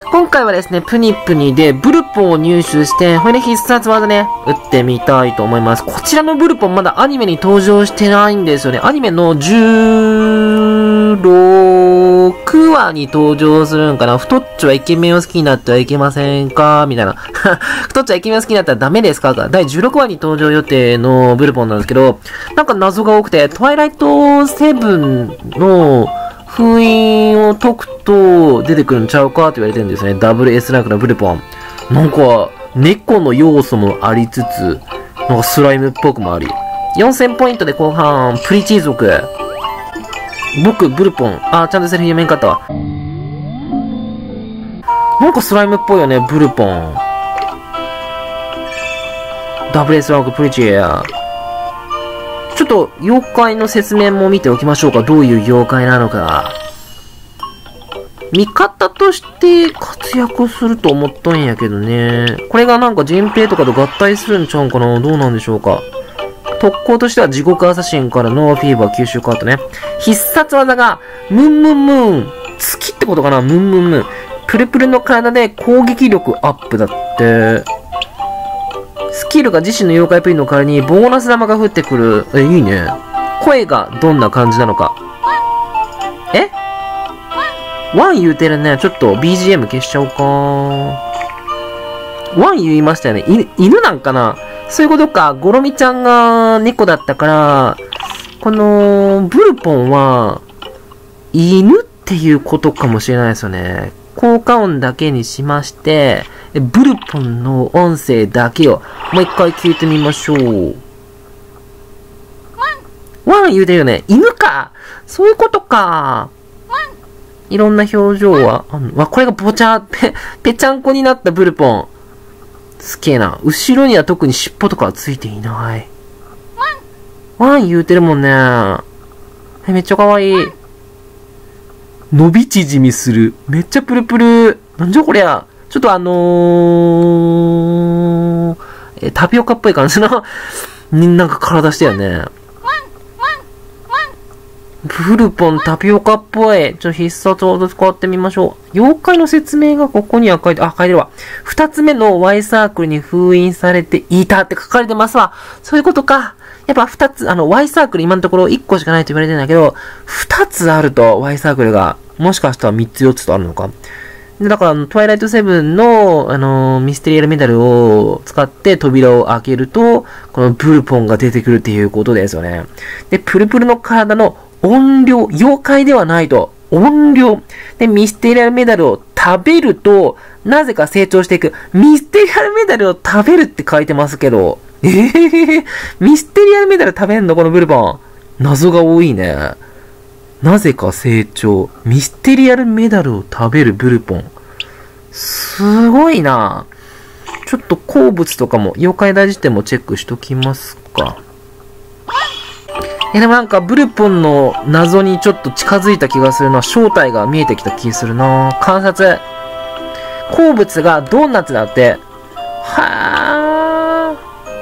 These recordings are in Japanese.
今回はですね、プニプニでブルポンを入手して、これで必殺技ね、打ってみたいと思います。こちらのブルポンまだアニメに登場してないんですよね。アニメの16話に登場するんかな。太っちょはイケメンを好きになってはいけませんかみたいな。太っちょはイケメンを好きになったらダメですか第16話に登場予定のブルポンなんですけど、なんか謎が多くて、トワイライトセブンの封印を解くと出てくるんちゃうかって言われてるんですね。ダブル S ランクのブルポン。なんか、猫の要素もありつつ、なんかスライムっぽくもあり。4000ポイントで後半、プリチー族。僕、ブルポン。あ、ちゃんとセリフ読めんかったわ。なんかスライムっぽいよね、ブルポン。ダブル S ランクプリチー。ちょっと、妖怪の説明も見ておきましょうか。どういう妖怪なのか。味方として活躍すると思ったんやけどね。これがなんかジンペイとかと合体するんちゃうんかな。どうなんでしょうか。特攻としては地獄アサシンからのフィーバー吸収カードね。必殺技が、ムンムンムーン。月ってことかな。ムンムンムーン。プルプルの体で攻撃力アップだって。スキルが自身の妖怪プリンの代わりにボーナス玉が降ってくる。いいね。声がどんな感じなのか。ワン言うてるね。ちょっと BGM 消しちゃおうか。ワン言いましたよね。犬なんかな。そういうことか。ゴロミちゃんが猫だったから、このブルポンは犬っていうことかもしれないですよね。効果音だけにしまして、ブルポンの音声だけをもう一回聞いてみましょう。ワン言うてるよね。犬か。そういうことか。いろんな表情はこれがぽちゃぺちゃんこになったブルポン。すげえな。後ろには特に尻尾とかはついていない。ワン言うてるもんね。めっちゃかわいい。伸び縮みする。めっちゃプルプル。なんじゃこりゃ。ちょっとタピオカっぽい感じのなんか体してるね。ブルポンタピオカっぽい。必殺技使ってみましょう。妖怪の説明がここには書いてるわ。二つ目の Y サークルに封印されていたって書かれてますわ。そういうことか。やっぱ二つ、Y サークル今のところ1個しかないと言われてるんだけど、二つあると Y サークルが、もしかしたら3つ4つとあるのか。でだから、トワイライトセブンの、ミステリアルメダルを使って扉を開けると、このブルポンが出てくるっていうことですよね。で、プルプルの体の音量、妖怪ではないと。音量。で、ミステリアルメダルを食べると、なぜか成長していく。ミステリアルメダルを食べるって書いてますけど。ミステリアルメダル食べんのこのブルポン。謎が多いね。なぜか成長。ミステリアルメダルを食べるブルポン。すごいな。ちょっと鉱物とかも、妖怪大辞典もチェックしときますか。でもなんか、ブルポンの謎にちょっと近づいた気がするな。正体が見えてきた気するな。観察。鉱物がドーナツだって。は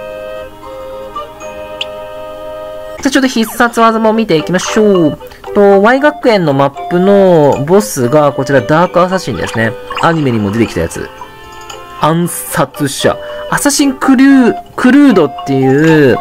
ぁ。じゃあちょっと必殺技も見ていきましょう。Y 学園のマップのボスがこちらダークアサシンですね。アニメにも出てきたやつ。暗殺者。アサシンクルードっていう、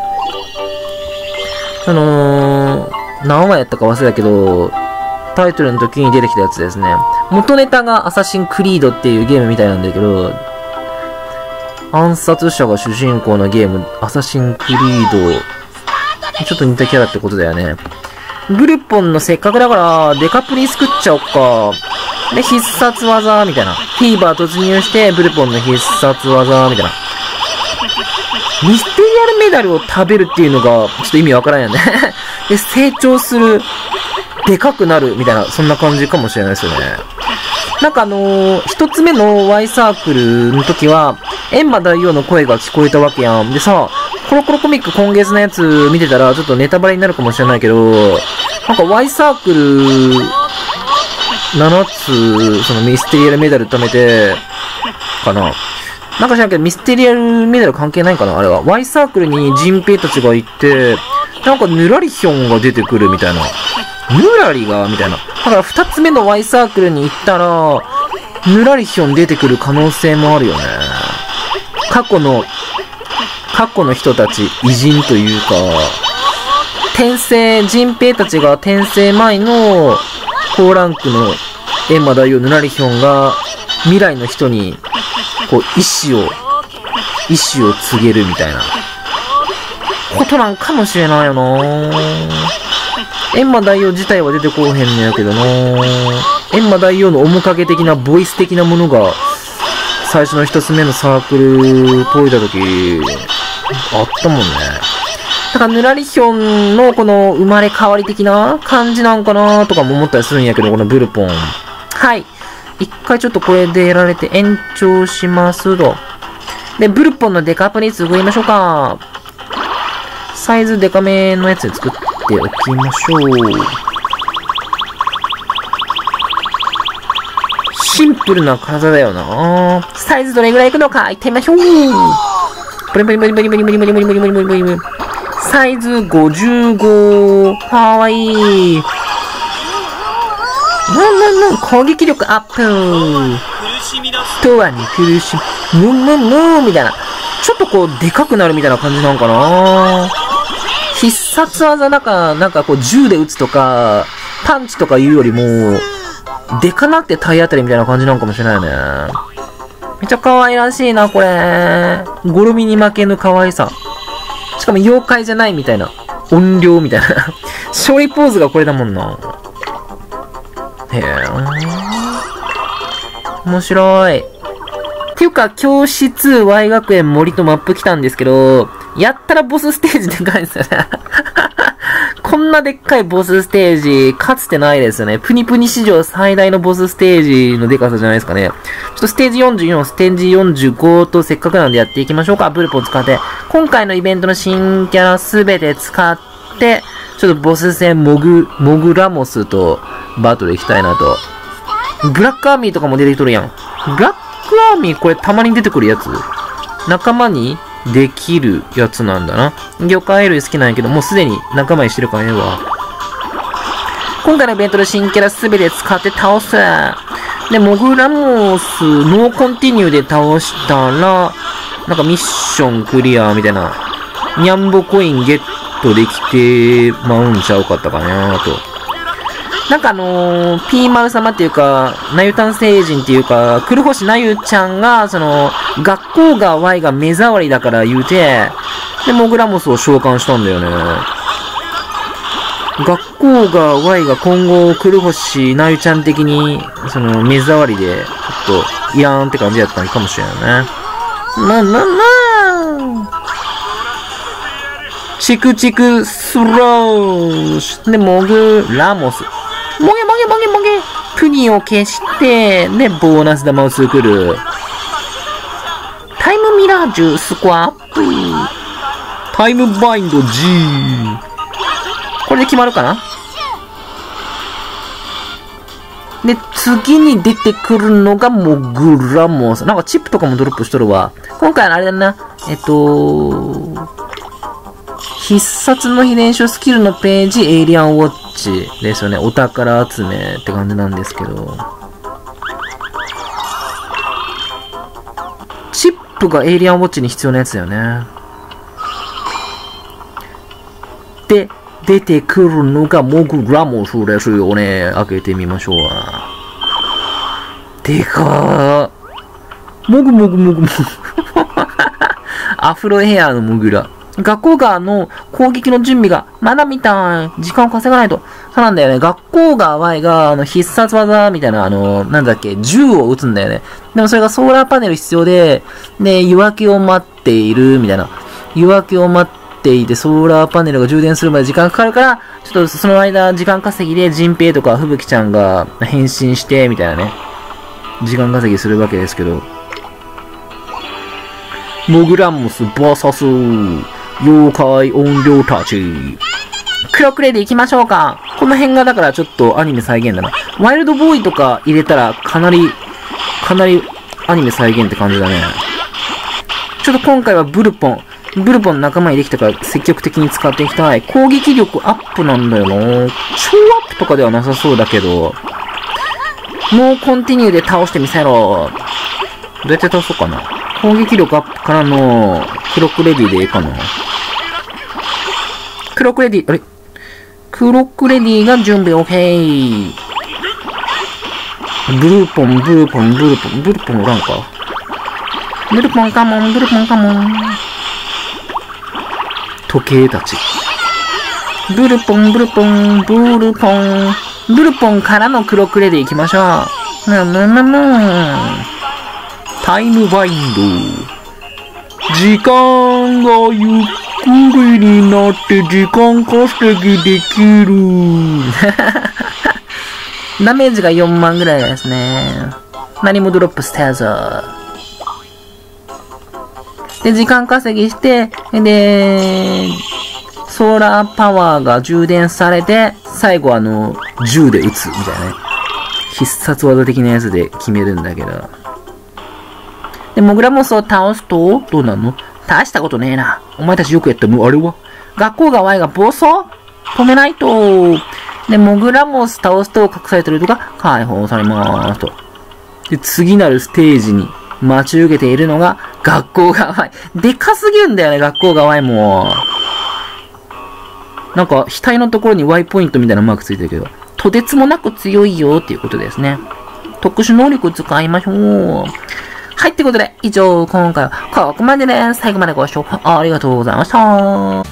何話やったか忘れたけど、タイトルの時に出てきたやつですね。元ネタがアサシンクリードっていうゲームみたいなんだけど、暗殺者が主人公のゲーム、アサシンクリード、ちょっと似たキャラってことだよね。ブルポンのせっかくだから、デカプリ作っちゃおっか。で、必殺技、みたいな。フィーバー突入して、ブルポンの必殺技、みたいな。ミステリアルメダルを食べるっていうのが、ちょっと意味わからんよね。で、成長する、でかくなる、みたいな、そんな感じかもしれないですよね。なんか一つ目の Y サークルの時は、エンマ大王の声が聞こえたわけやん。でさ、コロコロコミック今月のやつ見てたら、ちょっとネタバレになるかもしれないけど、なんか Y サークル7つ、そのミステリアルメダル貯めて、かな。なんか知らんけど、ミステリアルメダル関係ないかなあれは。Y サークルにジンペイたちが行って、なんかヌラリヒョンが出てくるみたいな。ヌラリがみたいな。だから二つ目の Y サークルに行ったら、 ぬらりひょん出てくる可能性もあるよね。過去の人たち、偉人というか、転生、人兵たちが転生前の高ランクの閻魔大王ぬらりひょんが未来の人に、こう、意志を告げるみたいなことなんかもしれないよな。閻魔大王自体は出てこうへんのやけどな。閻魔大王の面影的なボイス的なものが最初の一つ目のサークル解いた時あったもんね。だからぬらりひょんのこの生まれ変わり的な感じなんかなとかも思ったりするんやけど、このブルポン。はい。一回ちょっとこれでやられて延長しますと。で、ブルポンのデカップに作りましょうか。サイズデカめのやつで作っておきましょう。シンプルな体だよな。サイズどれぐらいいくのか、いってみましょう。ブリブリブリブリブリブリブリブリブリブリブリブリ。サイズ55。かわいい。攻撃力アップ。とはに苦しむ。みたいな。ちょっとこう、でかくなるみたいな感じなんかな。必殺技なんかこう、銃で撃つとか、パンチとかいうよりも、でかなって体当たりみたいな感じなんかもしれないよね。めっちゃ可愛らしいな、これ。ゴロミに負けぬ可愛さ。しかも妖怪じゃないみたいな。音量みたいな。勝利ポーズがこれだもんな。へえ。面白い。っていうか、教室 Y 学園森とマップ来たんですけど、やったらボスステージでかいんですよね。こんなでっかいボスステージ、かつてないですよね。プニプニ史上最大のボスステージのでかさじゃないですかね。ちょっとステージ44、ステージ45とせっかくなんでやっていきましょうか。ブルポン使って。今回のイベントの新キャラすべて使って、ちょっとボス戦モグラモスとバトル行きたいなと。ブラックアーミーとかも出てきとるやん。ブラックアーミーこれたまに出てくるやつ？仲間にできるやつなんだな。魚介類好きなんやけど、もうすでに仲間にしてるからねわ。今回のイベントの新キャラすべて使って倒す。で、モグラモス、ノーコンティニューで倒したら、なんかミッションクリアみたいな、ニャンボコインゲットできてまうんちゃうかったかなと。なんかピーマル様っていうか、なゆたん星人っていうか、黒星なゆちゃんが、学校が Y が目障りだから言うて、で、モグラモスを召喚したんだよね。学校が Y が今後、黒星なゆちゃん的に、目障りで、ちょっと、いらんって感じやったのかもしれないね。チクチクスローシュで、モグラモス。もげ。プニを消して、で、ボーナス玉を作る。タイムミラージュスコアップ。タイムバインド G。これで決まるかな？で、次に出てくるのがモグラモス。なんかチップとかもドロップしとるわ。今回あれだな。必殺の秘伝書スキルのページ、エイリアンウォッチですよね。お宝集めって感じなんですけど。チップがエイリアンウォッチに必要なやつだよね。で、出てくるのがモグラモスですよね。開けてみましょう。でかー。モグ。アフロヘアのモグラ。学校側の攻撃の準備がまだみたい。時間を稼がないと。そうなんだよね。学校側 Y が必殺技みたいな銃を撃つんだよね。でもそれがソーラーパネル必要で、で、夜明けを待っているみたいな。夜明けを待っていて、ソーラーパネルが充電するまで時間かかるから、ちょっとその間時間稼ぎでジンペイとか吹雪ちゃんが変身して、みたいなね。時間稼ぎするわけですけど。モグラモス VS 妖怪音量たち。黒クレで行きましょうか。この辺がだからちょっとアニメ再現だな。ワイルドボーイとか入れたらかなりアニメ再現って感じだね。ちょっと今回はブルポン仲間にできたから積極的に使っていきたい。攻撃力アップなんだよな。超アップとかではなさそうだけど。 ノーコンティニューで倒してみせろ。どうやって倒そうかな。攻撃力アップからのクロックレディでいいかな。クロックレディ、あれクロックレディが準備 OK。ブルーポン、ブルーポン、ブルーポン、ブルーポンおらんか。ブルーポンカモン、ブルーポンカモン。時計たち。ブルポン、ブルポン、ブルポン。ブルポンからのクロックレディ行きましょう。タイムバインド。時間がゆっくりになって時間稼ぎできる。ダメージが4万ぐらいですね。何もドロップしてず。で、時間稼ぎして、で、ソーラーパワーが充電されて、最後銃で撃つみたいなね。必殺技的なやつで決めるんだけど。で、モグラモスを倒すと、どうなんの？大したことねえな。お前たちよくやったのあれは学校が Y が暴走止めないと。で、モグラモス倒すと隠されてるとが解放されますと。で、次なるステージに待ち受けているのが学校が Y。でかすぎるんだよね、学校が Y も。なんか、額のところに Y ポイントみたいなマークついてるけど、とてつもなく強いよっていうことですね。特殊能力使いましょう。はい、ってことで、以上、今回はここまでです。最後までご視聴ありがとうございました。